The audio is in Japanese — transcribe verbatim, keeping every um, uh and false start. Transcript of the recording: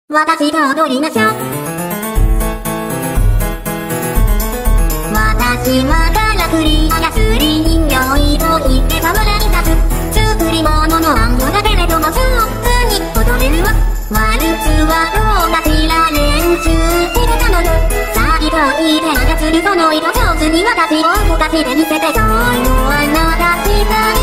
私と踊りましょう。私はからくりやすり人形と言って河原に立つ作り物の暗号だけれども上手に踊れるわ。ワルツはどうかしら練習してたのよ。さぎといて操るその色上手に私を動かしてみせてそうよあなたした